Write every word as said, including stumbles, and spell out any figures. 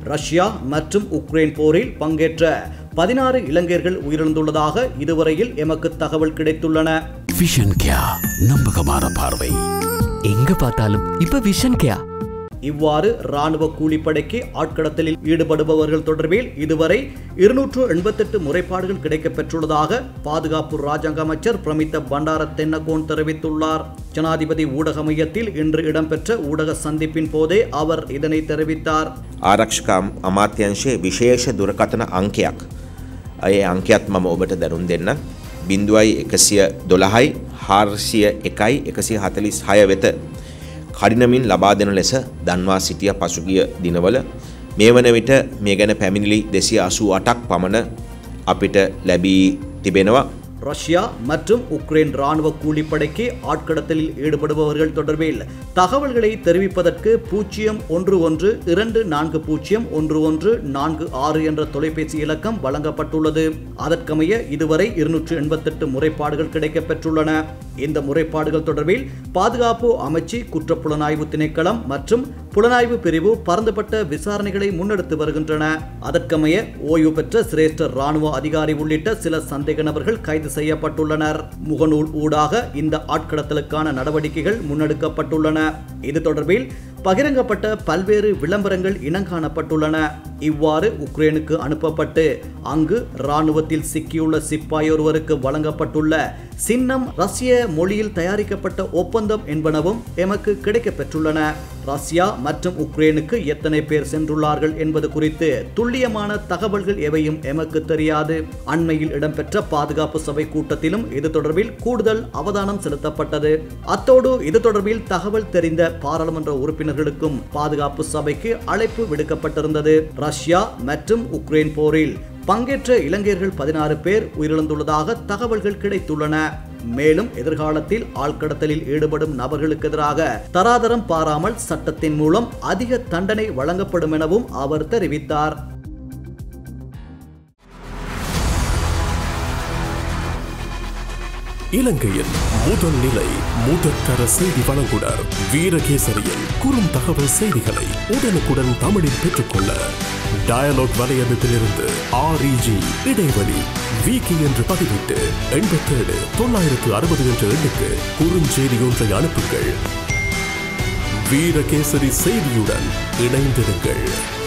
Russia மற்றும் Ukraine போரில் பங்கேற்ற பதினாறு இலங்கையர்கள் உயிரிழந்துள்ளதாக இதுவரையில் எமக்கு தகவல் கிடைத்துள்ளன. விஷன் கேயா, நம்பகமான பார்வை. எங்க பார்த்தாலும் இப்ப விஷன் கேயா. இவ்வாறு ராணுவ கூலிப்படைக்கு ஆட்கடத்தலில் ஈடுபடுபவர்கள் தொடர்பில் இதுவரை இருநூற்று எண்பத்தி எட்டு முறைப்பாடுகள் கிடைக்கப்பெற்றுள்ளதாக பாதுகாப்பு ராஜாங்க அமைச்சர் பிரமித்த பண்டார தென்னகோன் தெரிவித்துள்ளார். ஜனாதிபதி ஊடக மையத்தில் இன்று இடம்பெற்ற ஊடக சந்திப்பின் போதே அவர் இதனை தெரிவித்தார். ආරක්ෂක අමාත්‍යංශයේ විශේෂ දුරකථන අංකයක් ඒ අංකයත් මම ඔබට දරුම් දෙන්න බිංදුවයි එකසිය දොළහයි හාරසිය එකයි එකසිය හතළිස් හය වෙත කඩිනමින් ලබා දෙන ලෙස දන්වා සිටිය පසුගිය දිනවල මේ වන විට මේ ගැන පැමිණිලි දෙසිය අසූ අටක් පමණ අපිට ලැබී තිබෙනවා. ரஷ்யா மற்றும் உக்ரைன் ராணுவ கூலிப்படைக்கு ஆட்கடத்தலில் ஈடுபடுபவர்கள் தொடர்பில் தகவல்களை தெரிவிப்பதற்கு பூஜ்ஜியம் ஒன்று ஒன்று இரண்டு நான்கு பூஜ்ஜியம் ஒன்று ஒன்று நான்கு ஆறு என்ற தொலைபேசி இலக்கம் வழங்கப்பட்டுள்ளது. அதற்கமைய இதுவரை இருநூற்று எண்பத்தி எட்டு முறைப்பாடுகள் கிடைக்கப்பெற்றுள்ளன. இந்த முறைப்பாடுகள் தொடர்பில் பாதுகாப்பு அமைச்சு, குற்றப்புலனாய்வு திணைக்களம் மற்றும் புலனாய்வு பிரிவு பரந்துபட்ட விசாரணைகளை முன்னெடுத்து வருகின்றன. அதற்கமைய ஓய்வு பெற்ற சிரேஷ்ட ராணுவ அதிகாரி உள்ளிட்ட சில சந்தேக நபர்கள் கைது செய்யப்பட்டுள்ளனர். முகநூல் ஊடாக இந்த ஆட்கடத்தலுக்கான நடவடிக்கைகள் முன்னெடுக்கப்பட்டுள்ளன. இது தொடர்பில் பகிரங்கப்பட்ட பல்வேறு விளம்பரங்கள் இனங்காணப்பட்டுள்ளன. இவ்வாறு உக்ரைனுக்கு அனுப்பப்பட்டு அங்கு இராணுவத்தில் சிக்கியுள்ள சிப்பாய் ஒருவருக்கு வழங்கப்பட்டுள்ள சின்னம் ரஷ்ய மொழியில் தயாரிக்கப்பட்ட ஒப்பந்தம் என்பனவும் எமக்கு கிடைக்கப்பெற்றுள்ளன. ரஷ்யா மற்றும் உக்ரைனுக்கு எத்தனை பேர் சென்றுள்ளார்கள் என்பது குறித்து துல்லியமான தகவல்கள் எவையும் எமக்கு தெரியாது. அண்மையில் இடம்பெற்ற பாதுகாப்பு சபை கூட்டத்திலும் இது தொடர்பில் கூடுதல் அவதானம் செலுத்தப்பட்டது. அத்தோடு இது தொடர்பில் தகவல் தெரிந்த பாராளுமன்ற உறுப்பினர்களுக்கும் பாதுகாப்பு சபைக்கு அழைப்பு விடுக்கப்பட்டிருந்தது. ரஷ்யா மற்றும் உக்ரைன் போரில் பங்கேற்ற இலங்கையர்கள் பதினாறு பேர் உயிரிழந்துள்ளதாக தகவல்கள் கிடைத்துள்ளன. மேலும் எதிர்காலத்தில் ஆழ்கடத்தலில் ஈடுபடும் நபர்களுக்கு எதிராக தராதரம் பாராமல் சட்டத்தின் மூலம் அதிக தண்டனை வழங்கப்படும் எனவும் அவர் தெரிவித்தார். இலங்கையின் முதல் நிலை முதற்கர செய்தி வழங்குனர் வீரகேசரியின் குறும் தகவல் செய்திகளை உடனுக்குடன் தமிழில் பெற்றுக்கொள்ள டயலாக் வலையமைப்பிலிருந்து ஆர்இஜி இடைவெளி வீக்கி என்று பதிவிட்டு எண்பத்தி ஏழு தொள்ளாயிரத்து அறுபது என்ற எண்ணுக்கு குறுஞ்செய்தி ஒன்றை அனுப்புங்கள். வீரகேசரி செய்தியுடன் இணைந்திருங்கள்.